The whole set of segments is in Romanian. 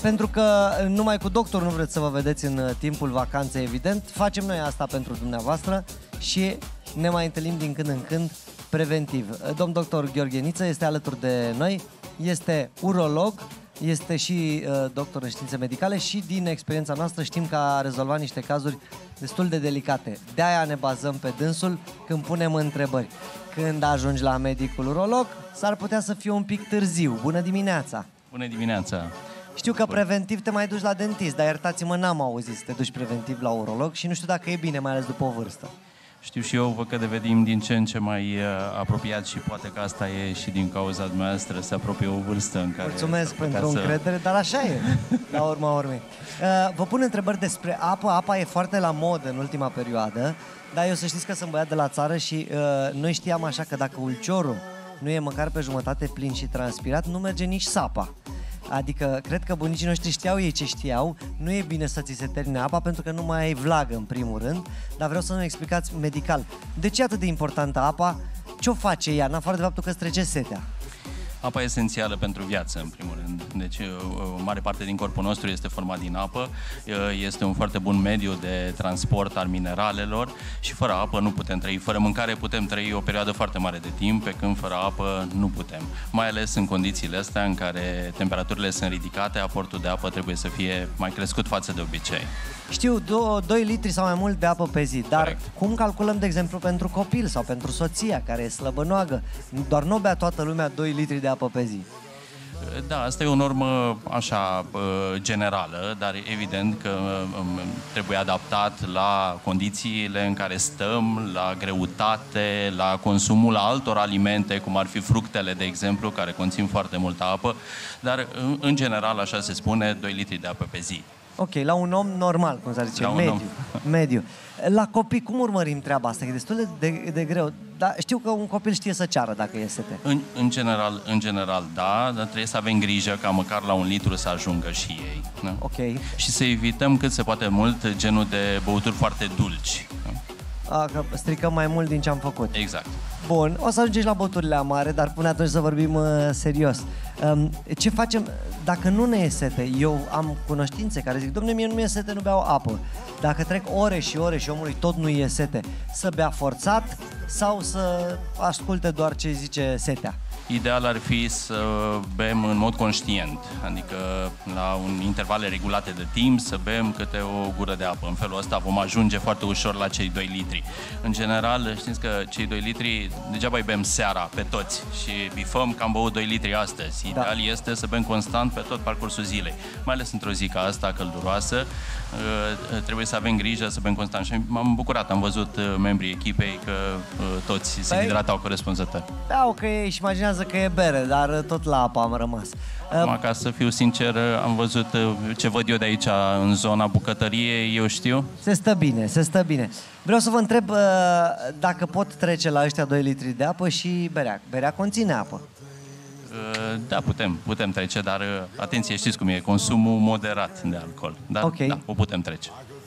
pentru că numai cu doctor nu vreți să vă vedeți în timpul vacanței, evident, facem noi asta pentru dumneavoastră și ne mai întâlnim din când în când preventiv. Domn doctor Gheorghe Niță este alături de noi, este urolog, este și doctor în științe medicale și din experiența noastră știm că a rezolvat niște cazuri destul de delicate. De-aia ne bazăm pe dânsul când punem întrebări. Când ajungi la medicul urolog, s-ar putea să fie un pic târziu. Bună dimineața! Bună dimineața! Știu că preventiv te mai duci la dentist, dar iertați-mă, n-am auzit să te duci preventiv la urolog și nu știu dacă e bine, mai ales după o vârstă. Știu și eu, văd că devenim din ce în ce mai apropiat și poate că asta e și din cauza dumneavoastră, se apropie o vârstă în care... Mulțumesc pentru încredere, dar așa e, la urma urmei. Vă pun întrebări despre apă. Apa e foarte la modă în ultima perioadă, dar eu să știți că sunt băiat de la țară și noi știam așa că dacă ulciorul nu e măcar pe jumătate plin și transpirat, nu merge nici sapa. Adică, cred că bunicii noștri știau ei ce știau, nu e bine să ți se termine apa pentru că nu mai ai vlagă în primul rând, dar vreau să ne explicați medical. De ce e atât de importantă apa? Ce-o face ea, în afară de faptul că îți trece setea? Apa e esențială pentru viață, în primul rând. Deci, o mare parte din corpul nostru este format din apă. Este un foarte bun mediu de transport al mineralelor și fără apă nu putem trăi. Fără mâncare putem trăi o perioadă foarte mare de timp, pe când fără apă nu putem. Mai ales în condițiile astea în care temperaturile sunt ridicate, aportul de apă trebuie să fie mai crescut față de obicei. Știu, 2 litri sau mai mult de apă pe zi, dar Corect. cum calculăm, de exemplu, pentru copil sau pentru soția care e slăbănoagă? Doar nu bea toată lumea 2 litri de apă pe zi. Da, asta e o normă așa generală, dar evident că trebuie adaptat la condițiile în care stăm, la greutate, la consumul altor alimente, cum ar fi fructele, de exemplu, care conțin foarte multă apă, dar în general, așa se spune, 2 litri de apă pe zi. Ok, la un om normal, cum s-ar zice, mediu. La copii, cum urmărim treaba asta? E destul de greu, dar știu că un copil știe să ceară dacă e sete. În general, da, dar trebuie să avem grijă ca măcar la 1 litru să ajungă și ei. Da? Ok. Și să evităm cât se poate mult genul de băuturi foarte dulci. Da? Că stricăm mai mult din ce am făcut. Exact. Bun, o să ajungeți la băuturile amare, dar până atunci să vorbim serios. Ce facem dacă nu ne e sete? Eu am cunoștințe care zic, dom'le, mie nu mi-e sete, nu beau apă. Dacă trec ore și ore și omului tot nu e sete, să bea forțat sau să asculte doar ce zice setea? Ideal ar fi să bem în mod conștient, adică la intervale regulate de timp să bem câte o gură de apă. În felul ăsta vom ajunge foarte ușor la cei 2 litri. În general, știți că cei 2 litri degeaba îi bem seara pe toți și bifăm că am băut 2 litri astăzi. Ideal este să bem constant pe tot parcursul zilei, mai ales într-o zi ca asta călduroasă. Trebuie să avem grijă să bem constant și m-am bucurat, am văzut membrii echipei că toți se hidratau corespunzător. Da, ok, își imaginează că e bere, dar tot la apă am rămas. Ca să fiu sincer, am văzut ce văd eu de aici în zona bucătăriei, eu știu. Se stă bine, se stă bine. Vreau să vă întreb dacă pot trece la ăștia 2 litri de apă și berea. Berea conține apă. Da, putem trece, dar atenție, știți cum e, consumul moderat de alcool. Dar okay. Da, o putem trece.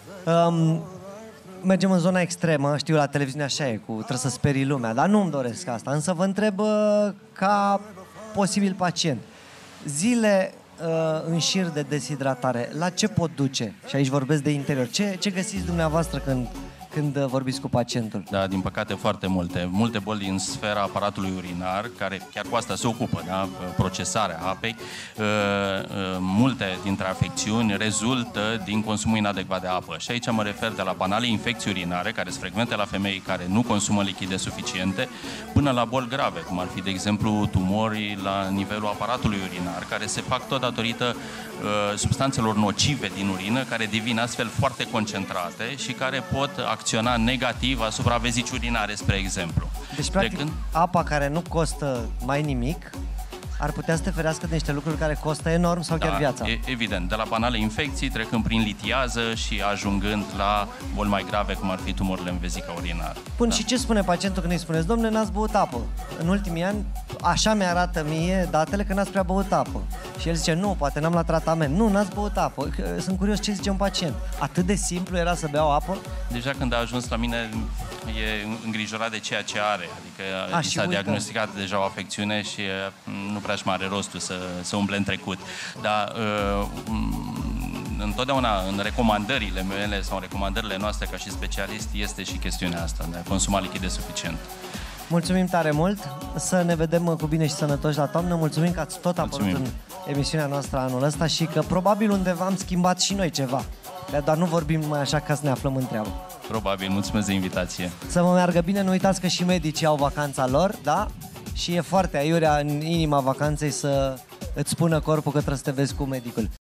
Mergem în zona extremă, știu, la televiziune așa e, trebuie să sperii lumea, dar nu-mi doresc asta, însă vă întreb ca posibil pacient. Zile în șir de deshidratare, la ce pot duce? Și aici vorbesc de interior. Ce găsiți dumneavoastră când vorbiți cu pacientul? Da, din păcate foarte multe. Multe boli din sfera aparatului urinar, care chiar cu asta se ocupă, da? Procesarea apei. Multe dintre afecțiuni rezultă din consumul inadecvat de apă. Și aici mă refer de la banale infecții urinare, care sunt frecvente la femei care nu consumă lichide suficiente, până la boli grave, cum ar fi, de exemplu, tumori la nivelul aparatului urinar, care se fac tot datorită substanțelor nocive din urină, care devin astfel foarte concentrate și care pot acționa negativ asupra vezicii urinare, spre exemplu. Deci, practic, apa care nu costă mai nimic ar putea să te ferească de niște lucruri care costă enorm sau chiar viața. Evident, de la banale infecții, trecând prin litiază și ajungând la boli mai grave, cum ar fi tumorile în vezica urinară. Bun, și ce spune pacientul când îi spuneți, dom'le, n-ați băut apă? În ultimii ani, așa mi-arată mie datele că n-ați prea băut apă. Și el zice, nu, poate n-am la tratament. Nu, n-ați băut apă. Sunt curios ce zice un pacient. Atât de simplu era să beau apă? Deja când a ajuns la mine, e îngrijorat de ceea ce are, adică și s-a uită. diagnosticat deja o afecțiune și nu prea și mai are rostul să umble în trecut. Dar întotdeauna în recomandările mele sau în recomandările noastre ca și specialist este și chestiunea asta, de a consuma lichide suficient. Mulțumim tare mult, să ne vedem cu bine și sănătoși la toamnă. Mulțumim că ați tot apărut în emisiunea noastră anul ăsta și că probabil undeva am schimbat și noi ceva. Dar nu vorbim numai așa ca să ne aflăm în treabă. Probabil, mulțumesc de invitație. Să vă meargă bine, nu uitați că și medicii au vacanța lor, da? Și e foarte aiurea în inima vacanței să îți spună corpul că trebuie să te vezi cu medicul.